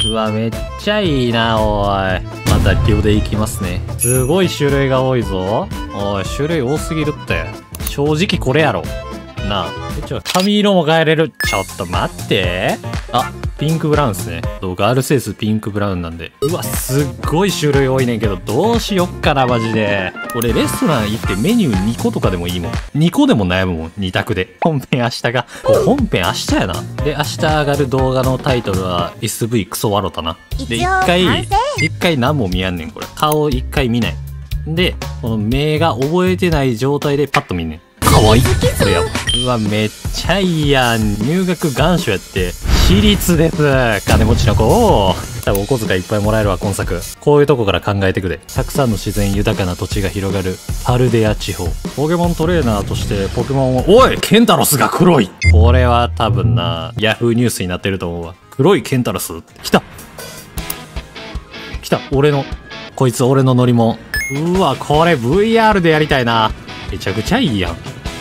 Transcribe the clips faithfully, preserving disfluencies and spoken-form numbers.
うわ、めっちゃいいな、おい。また量でいきますね。すごい種類が多いぞ。おい、種類多すぎるって。正直これやろ。なあ。え、ちょ、髪色も変えれる。ちょっと待って。あ、ピンクブラウンっすね。ガールセースピンクブラウンなんで。うわ、すっごい種類多いねんけど、どうしよっかな、マジで。俺、レストラン行ってメニューにことかでもいいもん。にこでも悩むもん、に択で。本編明日が。本編明日やな。で、明日上がる動画のタイトルは エスブイ クソワロタな。で、一回、一回何も見やんねん、これ。顔一回見ない。で、この目が覚えてない状態でパッと見んねん。かわいい。これやば。うわ、めっちゃいいやん。入学願書やって。私立です。金持ちの子。おー。多分お小遣いいっぱいもらえるわ、今作。こういうとこから考えてくれ。たくさんの自然豊かな土地が広がるパルデア地方。ポケモントレーナーとしてポケモンを、おいケンタロスが黒い。これは多分な、ヤフーニュースになってると思うわ。黒いケンタロス来た来た俺の、こいつ俺の乗り物。うわ、これ ブイアール でやりたいな。めちゃくちゃいいやん。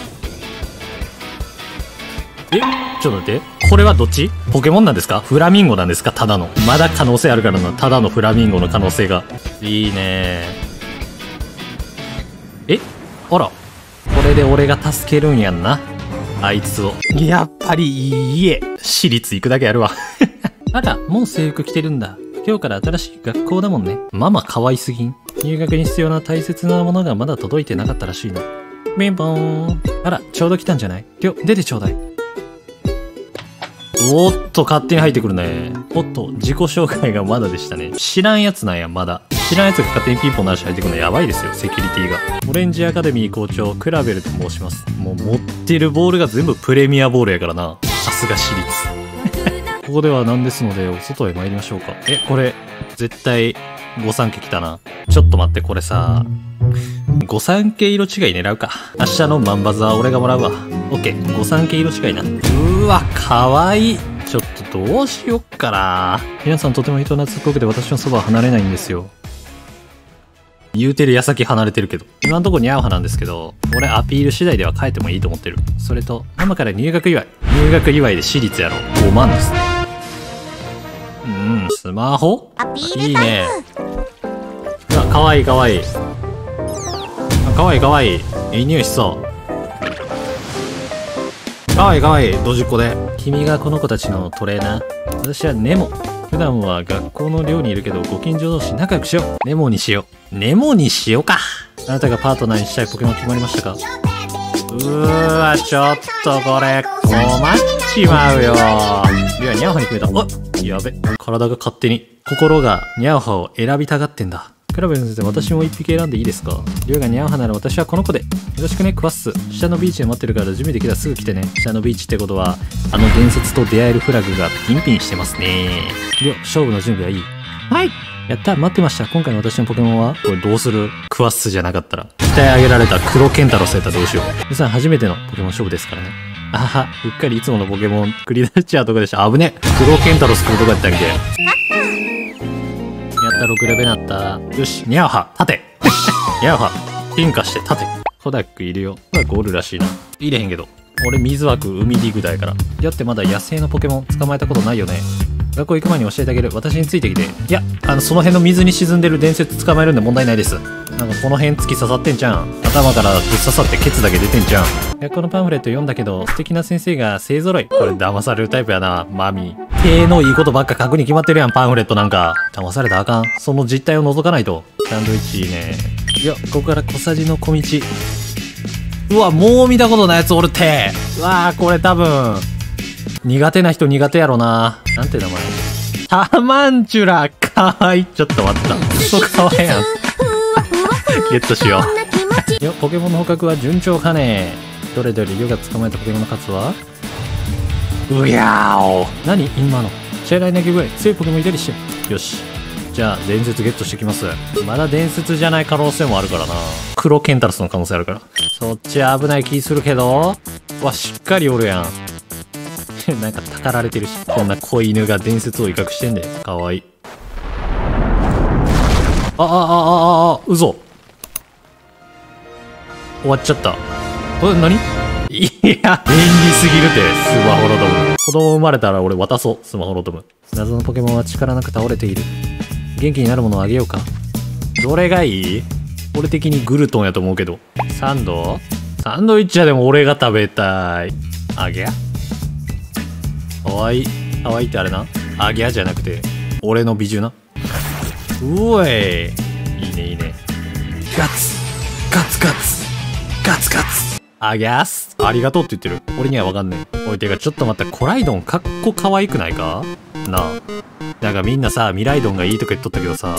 え、ちょっと待って。これはどっち？ポケモンなんですか？フラミンゴなんですか？ただの。まだ可能性あるからな。ただのフラミンゴの可能性が。いいねー。え？あら。これで俺が助けるんやんな。あいつを。やっぱりいいえ。私立行くだけやるわ。あら、もう制服着てるんだ。今日から新しい学校だもんね。ママ可愛すぎん。入学に必要な大切なものがまだ届いてなかったらしいの。ピンポーン。あら、ちょうど来たんじゃない？りょ、出てちょうだい。おーっと、勝手に入ってくるね。おっと、自己紹介がまだでしたね。知らんやつなんや、まだ。知らんやつが勝手にピンポンなし入ってくるのやばいですよ、セキュリティが。オレンジアカデミー校長、クラベルと申します。もう持ってるボールが全部プレミアボールやからな。さすが私立。ここではなんですので、お外へ参りましょうか。え、これ、絶対、御三家来たな。ちょっと待って、これさ、御三家色違い狙うか。明日のマンバズは俺がもらうわ。オッケー、御三家色違いな。うーわ、かわいい。ちょっとどうしよっかな。皆さんとても人懐っこくて私のそばは離れないんですよ。言うてる矢先離れてるけど。今んとこに合う派なんですけど、俺アピール次第では変えてもいいと思ってる。それと、ママから入学祝い。入学祝いで私立やろ。ごまんですね。うん、スマホいいね。あ、かわいいかわいい。かわいいかわいい。いい匂いしそう。かわいいかわいい。ドジっ子で。君がこの子たちのトレーナー。私はネモ。普段は学校の寮にいるけど、ご近所同士仲良くしよう。ネモにしよう。ネモにしようか。あなたがパートナーにしたいポケモン決まりましたか？うーわ、ちょっとこれ、困っちまうよ。いや、ニャオハに決めた。あ、やべ。体が勝手に。心がニャオハを選びたがってんだ。クラベル先生、私も一匹選んでいいですか？リュウがニャオハなら私はこの子で。よろしくね、クワッス。下のビーチで待ってるから準備できたらすぐ来てね。下のビーチってことは、あの伝説と出会えるフラグがピンピンしてますね。リュウ、勝負の準備はいい？はい。やった、待ってました。今回の私のポケモンはこれどうする？クワッスじゃなかったら。鍛え上げられた黒ケンタロスやったらどうしよう。皆さん初めてのポケモン勝負ですからね。あは、うっかりいつものポケモン繰り出しちゃうとこでした。危ね。黒ケンタロス来るとこやったんけ。やった、ろくレベルなった。よし、ニャオハ、立て。ニャオハ、進化して立て。コダックいるよ。コダックおるらしいな。入れへんけど。俺水枠海ディグダやから。だってまだ野生のポケモン捕まえたことないよね。学校行く前に教えてあげる。私についてきて。いや、あの、その辺の水に沈んでる伝説捕まえるんで問題ないです。なんかこの辺突き刺さってんじゃん。頭からぶっ刺さってケツだけ出てんじゃん。学校のパンフレット読んだけど、素敵な先生が勢揃い。これ騙されるタイプやな、マミー。手のいいことばっか書くに決まってるやん、パンフレットなんか。騙されたらあかん。その実態を覗かないと。サンドイッチいいね。いや、ここから小さじの小道。うわ、もう見たことないやつおるって。うわー、これ多分、苦手な人苦手やろな。なんて名前？タマンチュラ、かわいい。ちょっと待った。クソかわいいやん。ゲットしよう。よ、ポケモンの捕獲は順調かね。どれどれ、ヨが捕まえたポケモンの数は？うやーお。何今の。試合来鳴き声、強いポケモンいたりして。よし。じゃあ、伝説ゲットしてきます。まだ伝説じゃない可能性もあるからな。黒ケンタロスの可能性あるから。そっち危ない気するけど。わ、しっかりおるやん。なんかたかられてるし。こんな子犬が伝説を威嚇してんで。かわいい。あ、あ、あ、あ、あ、あ、うぞ。終わっちゃった。これ何？ いや、便利すぎるて、スマホロトム。子供生まれたら俺渡そう、スマホロトム。謎のポケモンは力なく倒れている。元気になるものをあげようか。どれがいい？俺的にグルトンやと思うけど。サンド？サンドイッチはでも俺が食べたい。あげや？かわいい。かわいいってあれな。あげやじゃなくて、俺の美女な。うおい。いいねいいね。ガツガツガツガツガツあげやす。ありがとうって言ってる。俺にはわかんねえ。おいてかちょっと待って、コライドンかっこ可愛くないかなあ。なんかみんなさ、ミライドンがいいとか言っとったけどさ。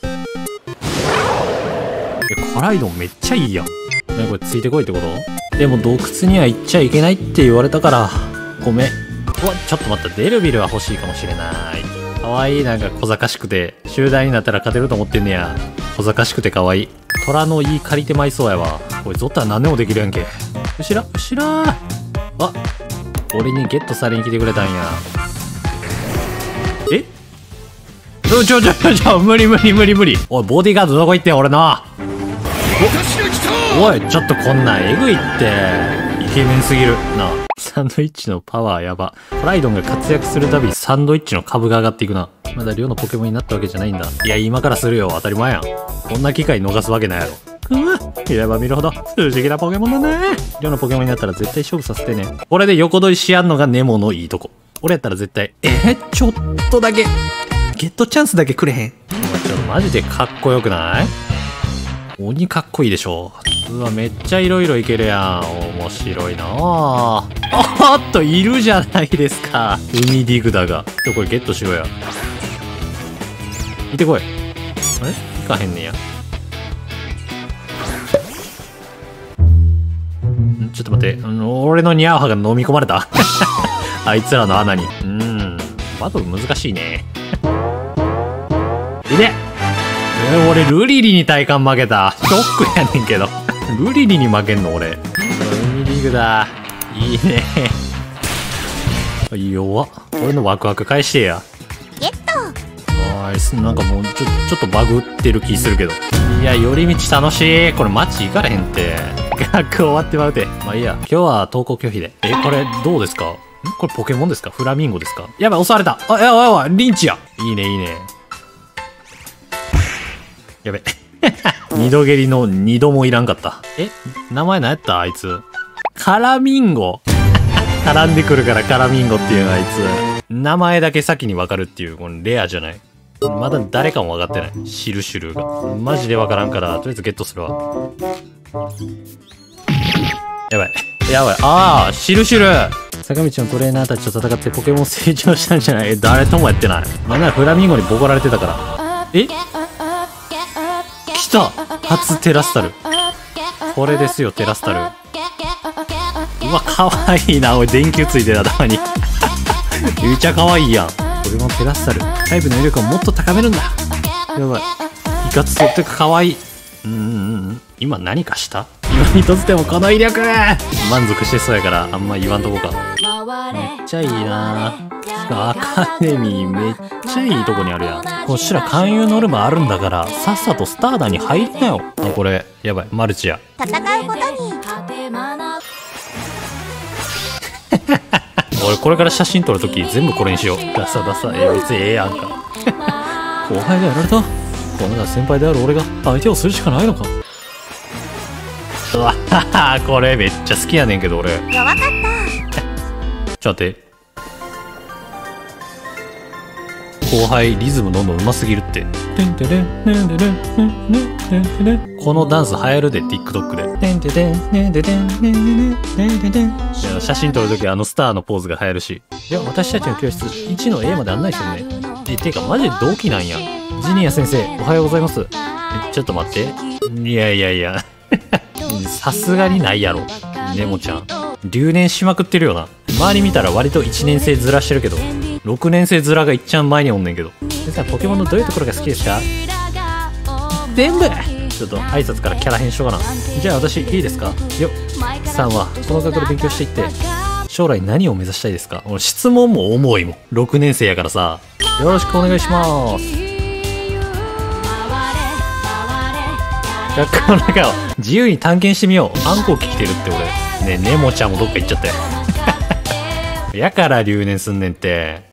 コライドンめっちゃいいやん。ね、これついてこいってこと？でも洞窟には行っちゃいけないって言われたから。ごめん。うわ、ちょっと待った。デルビルは欲しいかもしれない。かわいい。なんか小賢しくて。集団になったら勝てると思ってんねや。小賢しくてかわいい。虎の言い借りてまいそうやわ。こいつおったら何でもできるやんけ。後ろ後ろー。あ、俺にゲットされに来てくれたんや。え？ちょちょちょちょ、無理無理無理無理。おい、ボディーガードどこ行ってん俺の。おい、ちょっとこんなんエグいって。イケメンすぎる。なあ。サンドイッチのパワーやば。コライドンが活躍するたびサンドイッチの株が上がっていくな。まだ寮のポケモンになったわけじゃないんだ。いや、今からするよ。当たり前やん。こんな機会逃すわけないやろ。くわ、見れば見るほど不思議なポケモンだね。寮のポケモンになったら絶対勝負させてね。これで横取りしやんのがネモのいいとこ。俺やったら絶対、えー、ちょっとだけ、ゲットチャンスだけくれへん。ちょっとマジでかっこよくない？鬼かっこいいでしょ。うわ、めっちゃいろいろいけるやん。面白いなあ。おっと、いるじゃないですか。海ディグダが。ちょ、これゲットしろや。行ってこい。あれ？行かへんねや。ちょっと待って。俺のニャーハが飲み込まれたあいつらの穴に。うーん。バトル難しいね。いでえ、俺、ルリリに体感負けた。ショックやねんけど。ルリリに負けんの俺。海リーグだ。いいね。弱っ。俺のワクワク返してや。 ゲット。 おーい、なんかもうちょ、ちょっとバグってる気するけど。いや、寄り道楽しい。これ街行かれへんって。学終わってまうて。まあいいや。今日は登校拒否で。え、これどうですか？んこれポケモンですか？フラミンゴですか？やばい、襲われた。あ、やばいやばい、リンチや。いいね、いいね。やべ。二度蹴りの二度もいらんかった。え、名前何やったあいつ。カラミンゴ絡んでくるからカラミンゴっていうのあいつ。名前だけ先に分かるっていう、このレアじゃない。まだ誰かも分かってない。シルシュルが。マジで分からんから、とりあえずゲットするわ。やばい。やばい。ああ、シルシュル坂道のトレーナーたちと戦ってポケモン成長したんじゃない？誰ともやってない。なんならフラミンゴにボコられてたから。え？来た！初テラスタル。これですよ、テラスタル。うわ、かわいいな。おい、電球ついてる頭に。めっちゃかわいいやん。これもテラスタル。タイプの威力をもっと高めるんだ。やばい。いかつそうってかかわいい。うんうんうん。今何かした？今にとってもこの威力！満足してそうやからあんま言わんとこか。めっちゃいいな。アカデミーめっちゃいいとこにあるやん。こっちら勧誘ノルマあるんだからさっさとスターダに入りなよ。あ、これやばい、マルチや。 戦うことに俺これから写真撮るとき全部これにしよう。ダサダサ。えー、別にええやんか。後輩がやられた。このが先輩である俺が相手をするしかないのか。うわはは、これめっちゃ好きやねんけど俺。 弱かった。 ちょっと待って。後輩リズムどんどん上手すぎるって。このダンス流行るで TikTok で。写真撮るときあのスターのポーズが流行るし。いや、私たちの教室いちの A まで案内するね。え、てかマジで同期なんや。ジニア先生おはようございます。え、ちょっと待って。いやいやいやさすがにないやろネモちゃん。留年しまくってるよな。周り見たら割といちねん生ずらしてるけどろくねん生ずらがいっちゃん前におんねんけど。先生、ポケモンのどういうところが好きですか？全部。ちょっと挨拶からキャラ変しようかな。じゃあ私いいですか？よっさんはこの学校で勉強していって将来何を目指したいですか？俺質問も重いもん。ろくねん生やからさ。よろしくお願いします。学校の中を自由に探検してみよう。暗号機来てるって俺。 ねえ、ネモちゃんもどっか行っちゃったよ。やから留年すんねんって。